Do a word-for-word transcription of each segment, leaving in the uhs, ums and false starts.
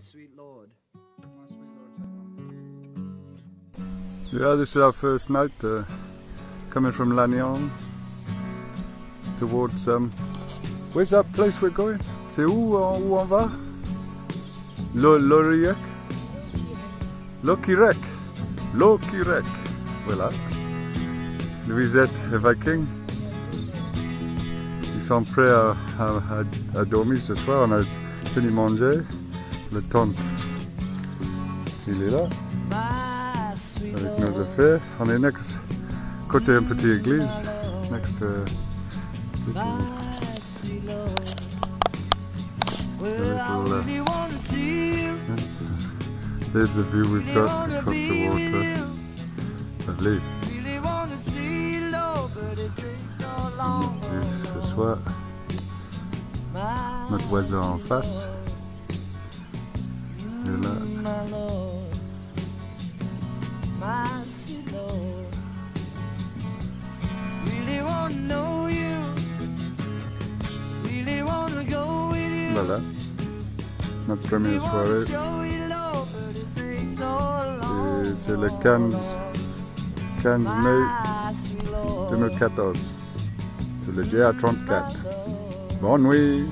Yeah, this is our first night uh, coming from Lannion towards um, where's that place we're going? C'est où, où on va? Locquirec? Locquirec. Locquirec. Voilà. Louisette et Viking. Ils sont prêts à, à, à dormir ce soir. On a fini de manger. Le tante, il est là. Avec nos affaires. On est next, côté une petite église. Next, uh, little, little, uh, there's the view we've got across the water. Lovely. Et ce soir, notre voisin en face. Et là. Voilà, notre première soirée. Et c'est le quinze mai deux mille quatorze. C'est le G R trente-quatre. Bonne nuit.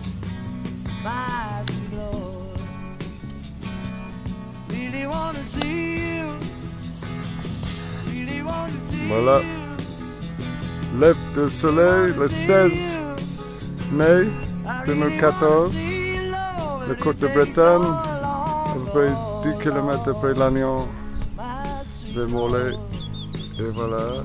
Voilà, lève de soleil le seize mai deux mille quatorze, le côte de Bretagne, à peu près dix kilomètres après Lannion, vers Morlaix, et voilà.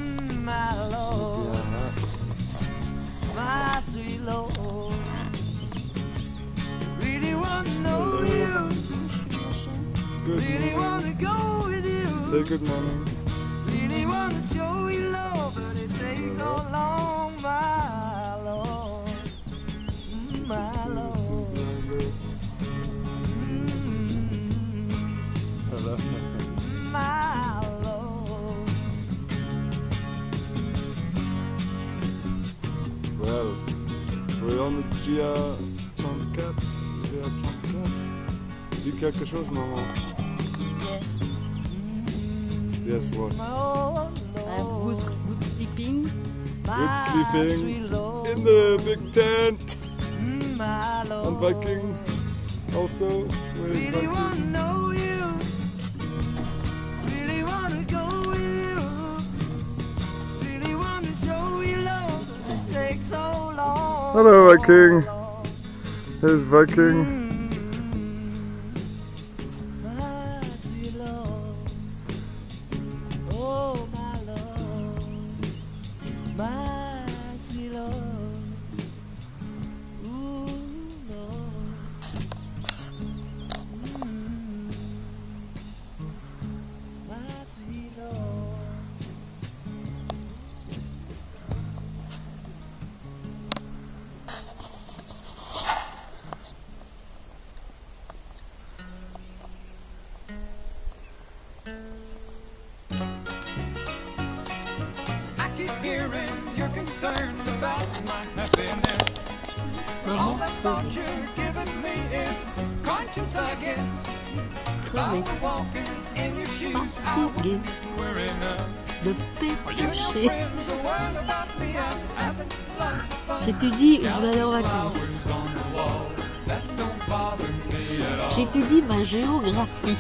Say good morning. Really want to show you love, but it takes so long, my lord, my lord. Mm-hmm. My lord. Well, we're on the G R trente-quatre. G R trente-quatre. Dis quelque chose, maman. Yes. Yes, what? I'm good, good sleeping. Good sleeping in the big tent. And Viking also. Where is Viking? Hello, Viking. There's Viking. Hearing you're concerned about my happiness, but all that thought you're giving me is conscience, I guess. If I were walking in your shoes, I would be wearing a de pétocher. J'étudie, je vais aller en vacances. J'étudie ma géographie.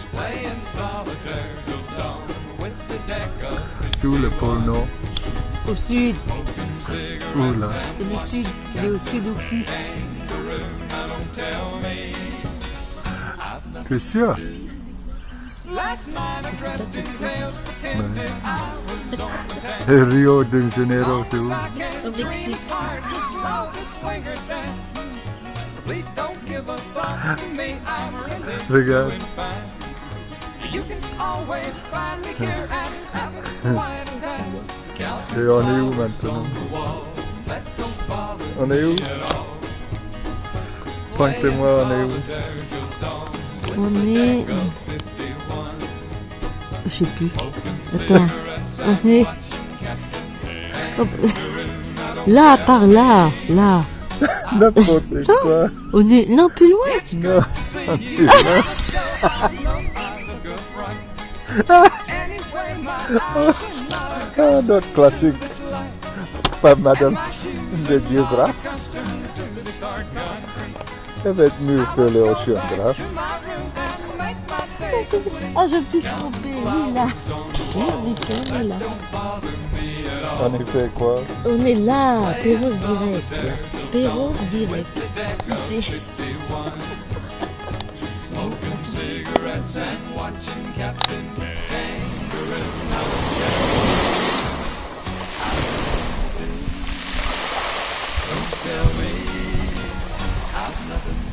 C'est où le pôle Nord? Au sud. Où là? Et le sud, il est au sud au cul. T'es sûr? Et Rio de Janeiro, c'est où? Au Mexique. Regarde. Et on est où maintenant? On est où? Pointez-moi, on est où? On est... Je sais plus. Attends. On est... Hop. Là, par là. Là. N'importe quoi. On est... Non, plus loin. Non. Ah, notre classique. Pas madame de géographe. Elle va être mieux que le oceanographe. Oh, je me suis trompée. Oui, là. Oui, en effet, on est là. En effet, quoi? On est là. Perros direct. Là. Perros direct. Ici. Smoking cigarettes and watching Captain Kangaroo. Don't tell me I've nothing